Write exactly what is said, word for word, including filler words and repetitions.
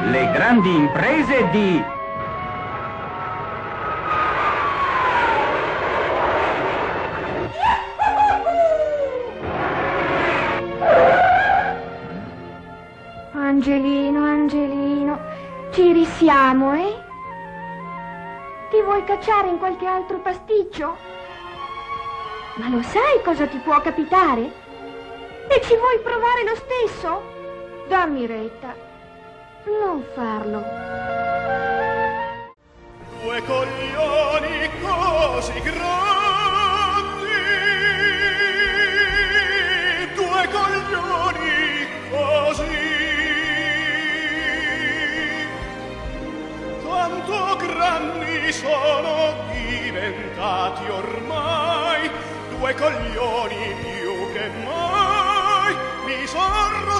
Le grandi imprese di... Angelino, Angelino, ci risiamo, eh? Ti vuoi cacciare in qualche altro pasticcio? Ma lo sai cosa ti può capitare? E ci vuoi provare lo stesso? Dammi retta, non farlo. Due coglioni così grandi, due coglioni così, tanto grandi sono diventati ormai, due coglioni più che mai mi son